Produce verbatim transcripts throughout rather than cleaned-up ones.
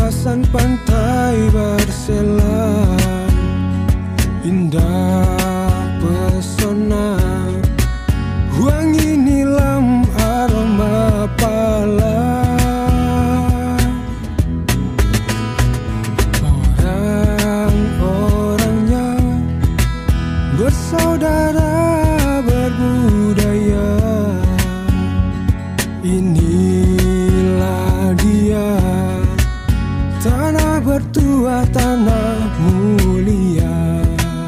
kawasan pantai Barsela, indah pesona, wangi nilam aroma pala. Orang-orangnya bersaudara berbudaya. Inilah dia, tanah bertuah, tanah mulia.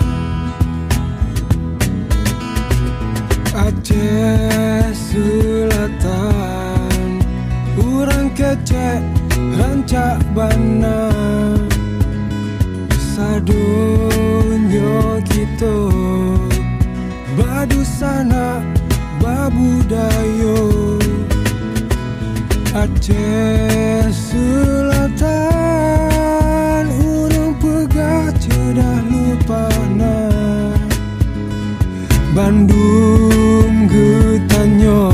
Aceh Selatan, urang kecek rancak bana, sadonyo kita badusana babudayo. Aceh Selatan, urang pegah cedah lupana. Bandung getanyo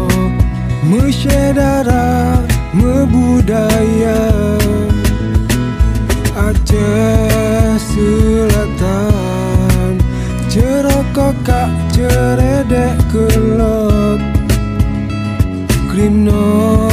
mesyedara mebudaya. Aceh Selatan, cerokokak ceredek kelok krimno